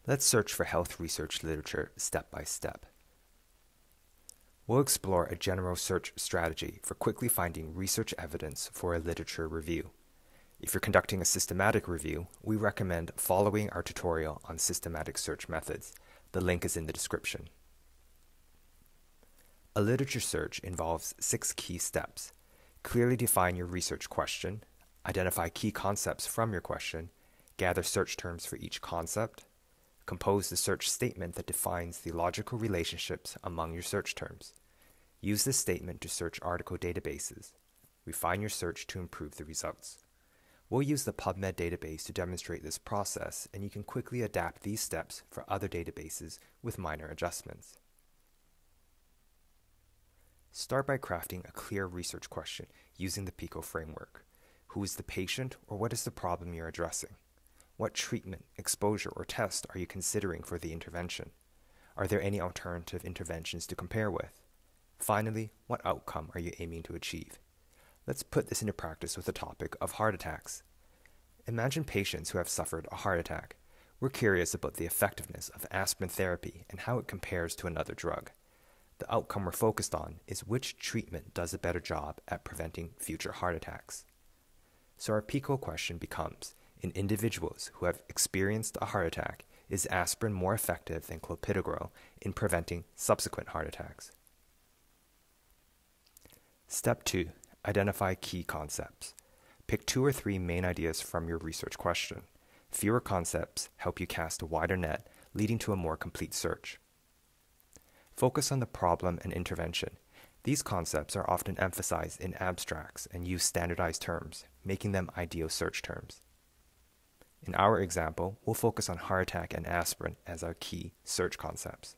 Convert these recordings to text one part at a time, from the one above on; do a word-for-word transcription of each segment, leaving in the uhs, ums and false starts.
Let's search for health research literature step by step. We'll explore a general search strategy for quickly finding research evidence for a literature review. If you're conducting a systematic review, we recommend following our tutorial on systematic search methods. The link is in the description. A literature search involves six key steps. Clearly define your research question, identify key concepts from your question, gather search terms for each concept, compose the search statement that defines the logical relationships among your search terms. Use this statement to search article databases. Refine your search to improve the results. We'll use the PubMed database to demonstrate this process, and you can quickly adapt these steps for other databases with minor adjustments. Start by crafting a clear research question using the PICO framework. Who is the patient, or what is the problem you're addressing? What treatment, exposure, or test are you considering for the intervention? Are there any alternative interventions to compare with? Finally, what outcome are you aiming to achieve? Let's put this into practice with the topic of heart attacks. Imagine patients who have suffered a heart attack. We're curious about the effectiveness of aspirin therapy and how it compares to another drug. The outcome we're focused on is which treatment does a better job at preventing future heart attacks. So our PICO question becomes, in individuals who have experienced a heart attack, is aspirin more effective than clopidogrel in preventing subsequent heart attacks? Step two. Identify key concepts. Pick two or three main ideas from your research question. Fewer concepts help you cast a wider net, leading to a more complete search. Focus on the problem and intervention. These concepts are often emphasized in abstracts and use standardized terms, making them ideal search terms. In our example, we'll focus on heart attack and aspirin as our key search concepts.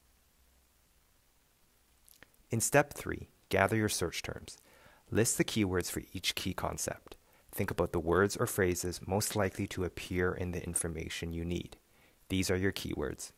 In step three, gather your search terms. List the keywords for each key concept. Think about the words or phrases most likely to appear in the information you need. These are your keywords.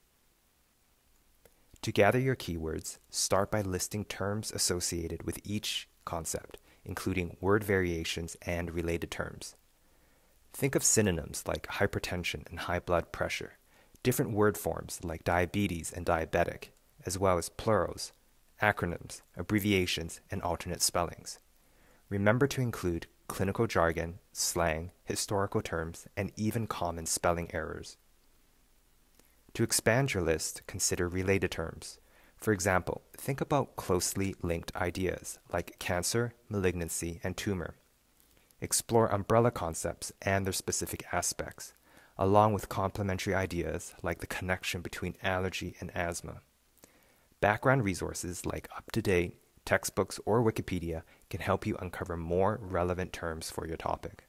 To gather your keywords, start by listing terms associated with each concept, including word variations and related terms. Think of synonyms like hypertension and high blood pressure, different word forms like diabetes and diabetic, as well as plurals, acronyms, abbreviations, and alternate spellings. Remember to include clinical jargon, slang, historical terms, and even common spelling errors. To expand your list, consider related terms. For example, think about closely linked ideas like cancer, malignancy, and tumor. Explore umbrella concepts and their specific aspects, along with complementary ideas like the connection between allergy and asthma. Background resources like UpToDate, textbooks, or Wikipedia can help you uncover more relevant terms for your topic.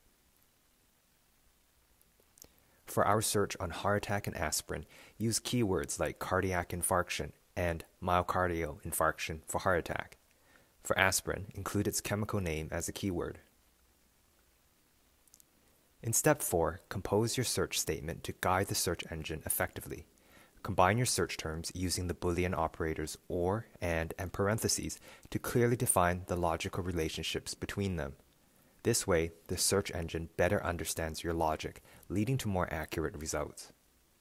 For our search on heart attack and aspirin, use keywords like cardiac infarction and myocardial infarction for heart attack. For aspirin, include its chemical name as a keyword. In step four, compose your search statement to guide the search engine effectively. Combine your search terms using the Boolean operators or, and, and parentheses to clearly define the logical relationships between them. This way, the search engine better understands your logic, leading to more accurate results.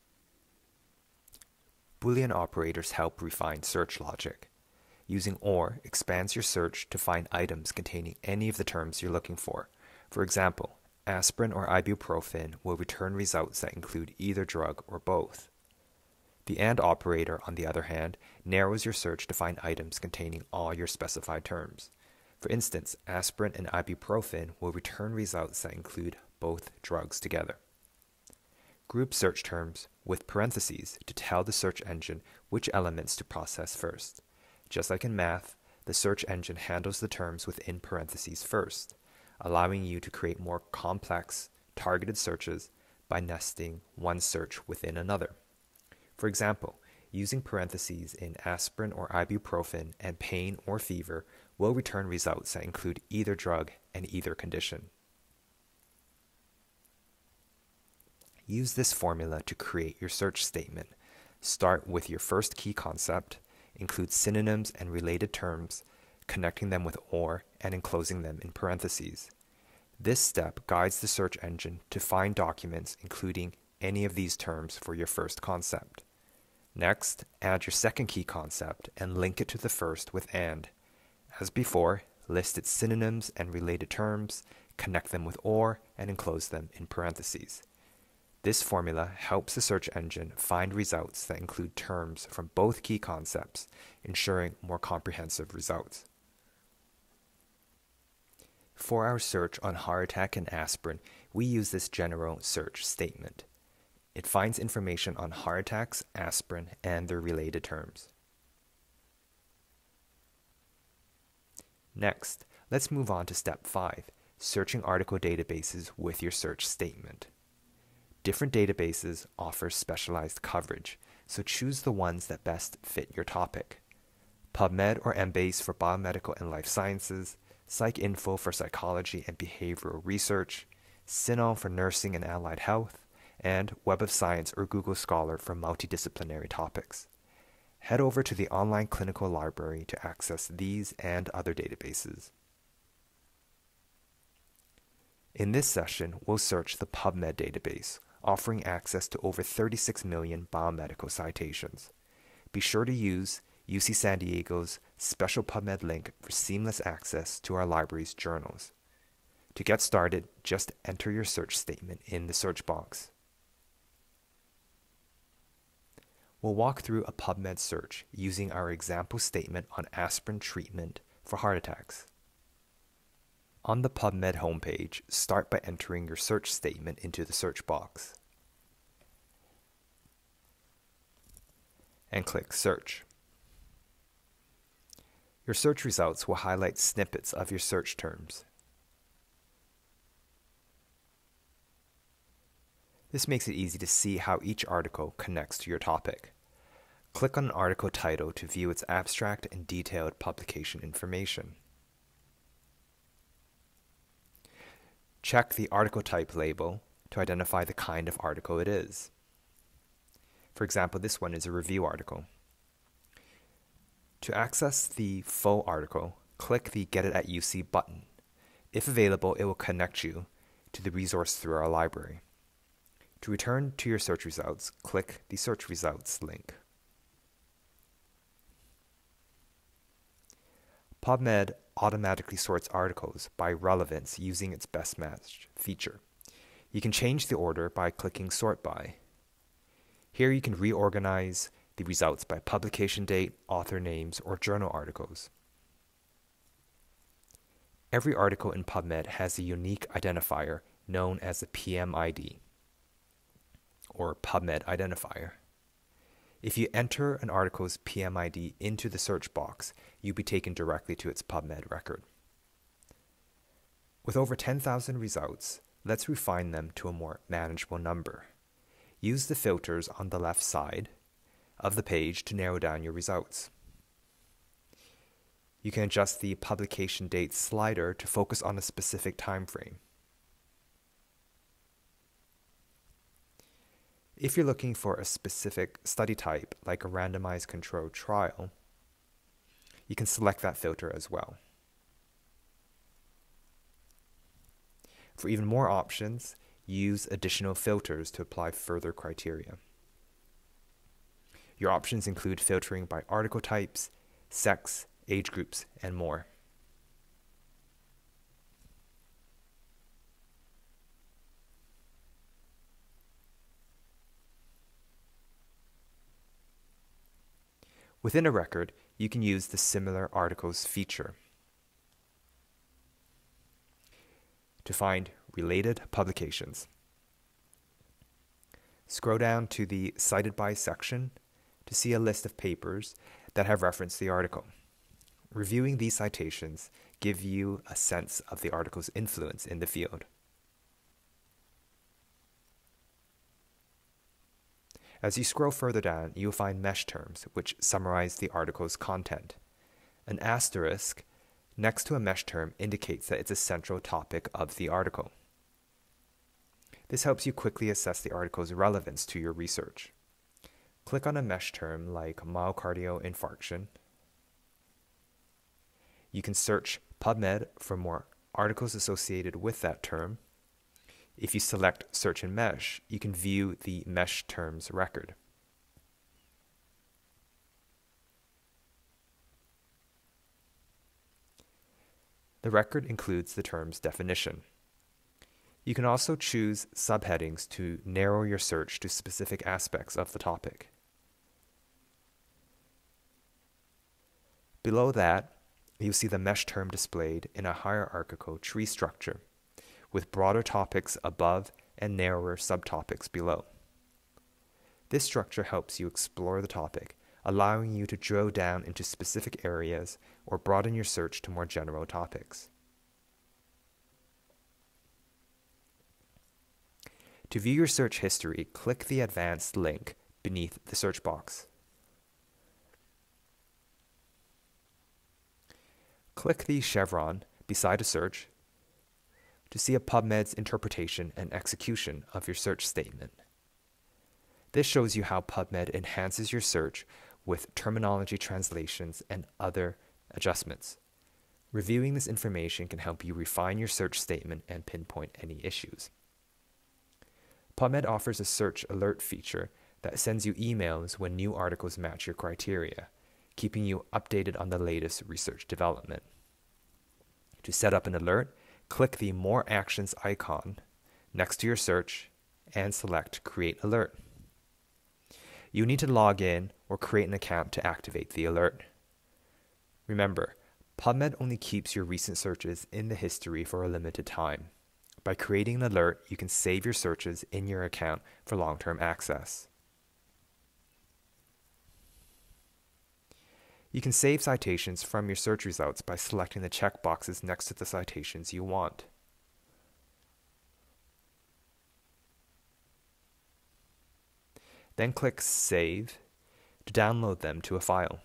Boolean operators help refine search logic. Using OR expands your search to find items containing any of the terms you're looking for. For example, aspirin or ibuprofen will return results that include either drug or both. The AND operator, on the other hand, narrows your search to find items containing all your specified terms. For instance, aspirin and ibuprofen will return results that include both drugs together. Group search terms with parentheses to tell the search engine which elements to process first. Just like in math, the search engine handles the terms within parentheses first, allowing you to create more complex, targeted searches by nesting one search within another. For example, using parentheses in aspirin or ibuprofen and pain or fever will return results that include either drug and either condition. Use this formula to create your search statement. Start with your first key concept, include synonyms and related terms, connecting them with OR and enclosing them in parentheses. This step guides the search engine to find documents including any of these terms for your first concept. Next, add your second key concept and link it to the first with AND. As before, list its synonyms and related terms, connect them with OR, and enclose them in parentheses. This formula helps the search engine find results that include terms from both key concepts, ensuring more comprehensive results. For our search on heart attack and aspirin, we use this general search statement. It finds information on heart attacks, aspirin, and their related terms. Next, let's move on to step five, searching article databases with your search statement. Different databases offer specialized coverage, so choose the ones that best fit your topic. PubMed or Embase for biomedical and life sciences, PsycInfo for psychology and behavioral research, CINAHL for nursing and allied health, and Web of Science or Google Scholar for multidisciplinary topics. Head over to the online clinical library to access these and other databases. In this session, we'll search the PubMed database, offering access to over thirty-six million biomedical citations. Be sure to use U C San Diego's special PubMed link for seamless access to our library's journals. To get started, just enter your search statement in the search box. We'll walk through a PubMed search using our example statement on aspirin treatment for heart attacks. On the PubMed homepage, start by entering your search statement into the search box and click Search. Your search results will highlight snippets of your search terms. This makes it easy to see how each article connects to your topic. Click on an article title to view its abstract and detailed publication information. Check the article type label to identify the kind of article it is. For example, this one is a review article. To access the full article, click the Get It at U C button. If available, it will connect you to the resource through our library. To return to your search results, click the Search Results link. PubMed automatically sorts articles by relevance using its Best Match feature. You can change the order by clicking Sort By. Here you can reorganize the results by publication date, author names, or journal articles. Every article in PubMed has a unique identifier known as a P M I D, or PubMed identifier. If you enter an article's P M I D into the search box, you'll be taken directly to its PubMed record. With over ten thousand results, let's refine them to a more manageable number. Use the filters on the left side of the page to narrow down your results. You can adjust the publication date slider to focus on a specific time frame. If you're looking for a specific study type, like a randomized controlled trial, you can select that filter as well. For even more options, use additional filters to apply further criteria. Your options include filtering by article types, sex, age groups, and more. Within a record, you can use the Similar Articles feature to find related publications. Scroll down to the Cited By section to see a list of papers that have referenced the article. Reviewing these citations give you a sense of the article's influence in the field. As you scroll further down, you'll find mesh terms, which summarize the article's content. An asterisk next to a mesh term indicates that it's a central topic of the article. This helps you quickly assess the article's relevance to your research. Click on a mesh term like myocardial infarction. You can search PubMed for more articles associated with that term. If you select Search in Mesh, you can view the Mesh terms record. The record includes the term's definition. You can also choose subheadings to narrow your search to specific aspects of the topic. Below that, you'll see the Mesh term displayed in a hierarchical tree structure, with broader topics above and narrower subtopics below. This structure helps you explore the topic, allowing you to drill down into specific areas or broaden your search to more general topics. To view your search history, click the Advanced link beneath the search box. Click the chevron beside a search to see a PubMed's interpretation and execution of your search statement. This shows you how PubMed enhances your search with terminology translations and other adjustments. Reviewing this information can help you refine your search statement and pinpoint any issues. PubMed offers a search alert feature that sends you emails when new articles match your criteria, keeping you updated on the latest research development. To set up an alert, click the More Actions icon next to your search and select Create Alert. You need to log in or create an account to activate the alert. Remember, PubMed only keeps your recent searches in the history for a limited time. By creating an alert, you can save your searches in your account for long-term access. You can save citations from your search results by selecting the checkboxes next to the citations you want. Then click Save to download them to a file.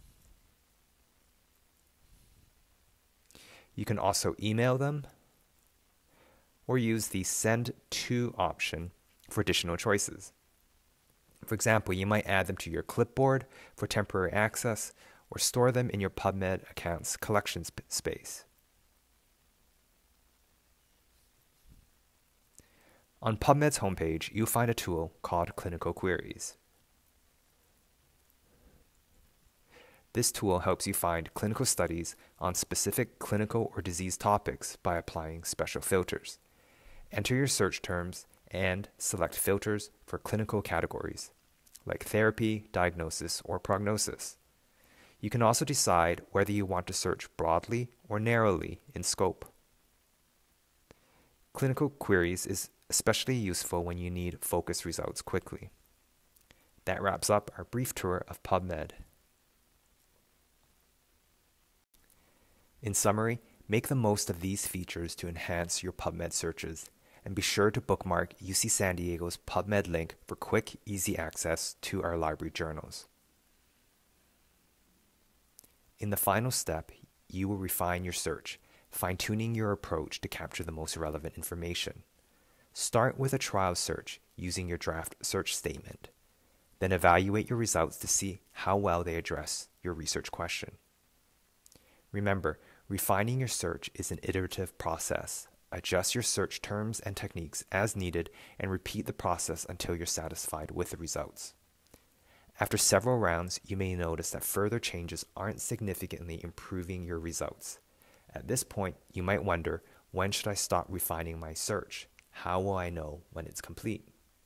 You can also email them or use the Send To option for additional choices. For example, you might add them to your clipboard for temporary access or store them in your PubMed account's collections space. On PubMed's homepage, you'll find a tool called Clinical Queries. This tool helps you find clinical studies on specific clinical or disease topics by applying special filters. Enter your search terms and select filters for clinical categories, like therapy, diagnosis, or prognosis. You can also decide whether you want to search broadly or narrowly in scope. Clinical Queries is especially useful when you need focused results quickly. That wraps up our brief tour of PubMed. In summary, make the most of these features to enhance your PubMed searches, and be sure to bookmark U C San Diego's PubMed link for quick, easy access to our library journals. In the final step, you will refine your search, fine-tuning your approach to capture the most relevant information. Start with a trial search using your draft search statement. Then evaluate your results to see how well they address your research question. Remember, refining your search is an iterative process. Adjust your search terms and techniques as needed and repeat the process until you're satisfied with the results. After several rounds, you may notice that further changes aren't significantly improving your results. At this point, you might wonder, when should I stop refining my search? How will I know when it's complete?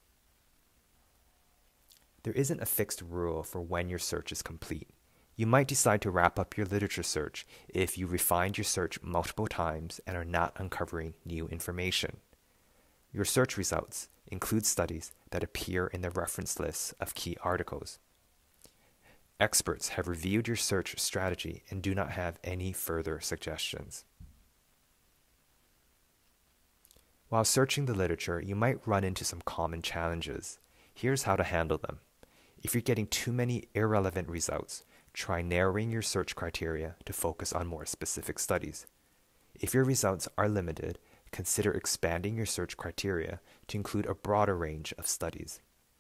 There isn't a fixed rule for when your search is complete. You might decide to wrap up your literature search if you refined your search multiple times and are not uncovering new information. Your search results include studies that appear in the reference lists of key articles. Experts have reviewed your search strategy and do not have any further suggestions. While searching the literature, you might run into some common challenges. Here's how to handle them. If you're getting too many irrelevant results, try narrowing your search criteria to focus on more specific studies. If your results are limited, consider expanding your search criteria to include a broader range of studies.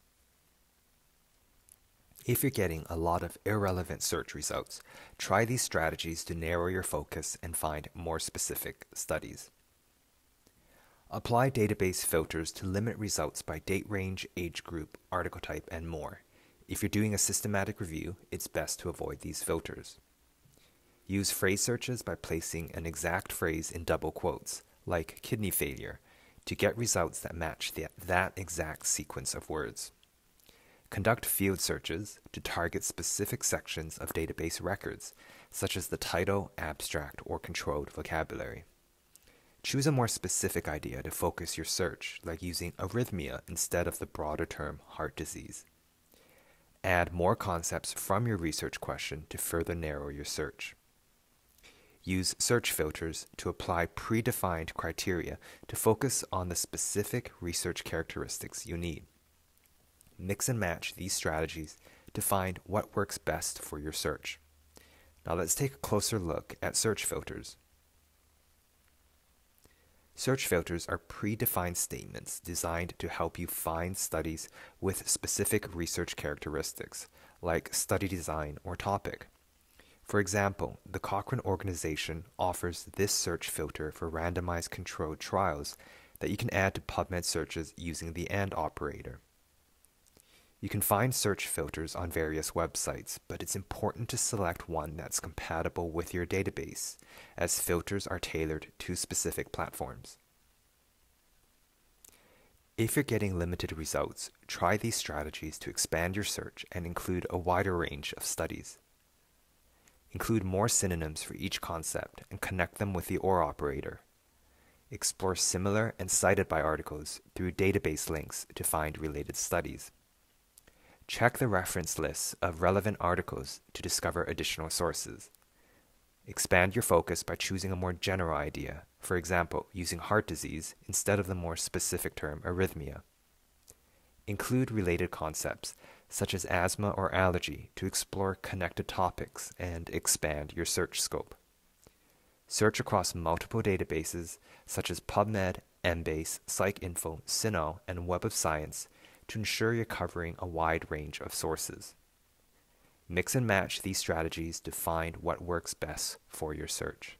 If you're getting a lot of irrelevant search results, try these strategies to narrow your focus and find more specific studies. Apply database filters to limit results by date range, age group, article type, and more. If you're doing a systematic review, it's best to avoid these filters. Use phrase searches by placing an exact phrase in double quotes, like kidney failure, to get results that match the, that exact sequence of words. Conduct field searches to target specific sections of database records, such as the title, abstract, or controlled vocabulary. Choose a more specific idea to focus your search, like using arrhythmia instead of the broader term heart disease. Add more concepts from your research question to further narrow your search. Use search filters to apply predefined criteria to focus on the specific research characteristics you need. Mix and match these strategies to find what works best for your search. Now let's take a closer look at search filters. Search filters are predefined statements designed to help you find studies with specific research characteristics, like study design or topic. For example, the Cochrane organization offers this search filter for randomized controlled trials that you can add to PubMed searches using the AND operator. You can find search filters on various websites, but it's important to select one that's compatible with your database, as filters are tailored to specific platforms. If you're getting limited results, try these strategies to expand your search and include a wider range of studies. Include more synonyms for each concept and connect them with the OR operator. Explore similar and cited by articles through database links to find related studies. Check the reference lists of relevant articles to discover additional sources. Expand your focus by choosing a more general idea, for example, using heart disease instead of the more specific term arrhythmia. Include related concepts, such as asthma or allergy, to explore connected topics and expand your search scope. Search across multiple databases, such as PubMed, Embase, PsycInfo, CINAHL, and Web of Science, to ensure you're covering a wide range of sources. Mix and match these strategies to find what works best for your search.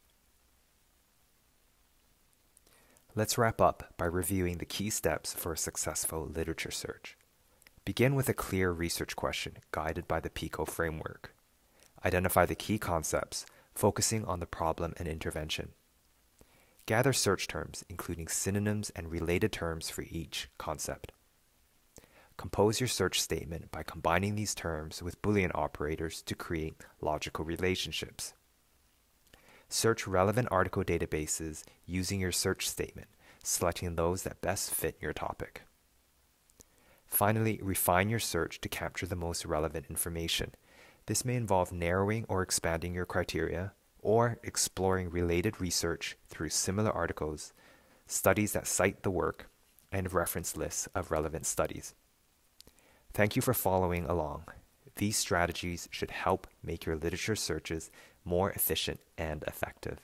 Let's wrap up by reviewing the key steps for a successful literature search. Begin with a clear research question guided by the PICO framework. Identify the key concepts, focusing on the problem and intervention. Gather search terms, including synonyms and related terms for each concept. Compose your search statement by combining these terms with Boolean operators to create logical relationships. Search relevant article databases using your search statement, selecting those that best fit your topic. Finally, refine your search to capture the most relevant information. This may involve narrowing or expanding your criteria, or exploring related research through similar articles, studies that cite the work, and reference lists of relevant studies. Thank you for following along. These strategies should help make your literature searches more efficient and effective.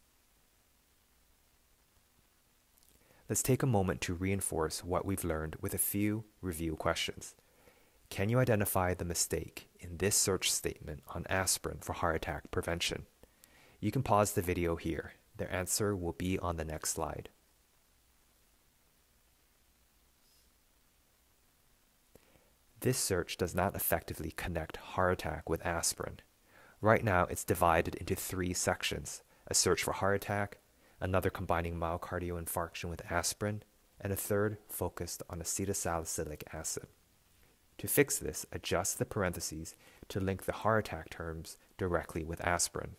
Let's take a moment to reinforce what we've learned with a few review questions. Can you identify the mistake in this search statement on aspirin for heart attack prevention? You can pause the video here. Their answer will be on the next slide. This search does not effectively connect heart attack with aspirin. Right now, it's divided into three sections: a search for heart attack, another combining myocardial infarction with aspirin, and a third focused on acetylsalicylic acid. To fix this, adjust the parentheses to link the heart attack terms directly with aspirin.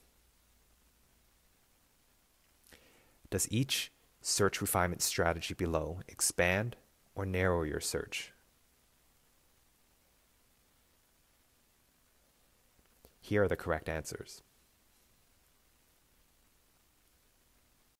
Does each search refinement strategy below expand or narrow your search? Here are the correct answers.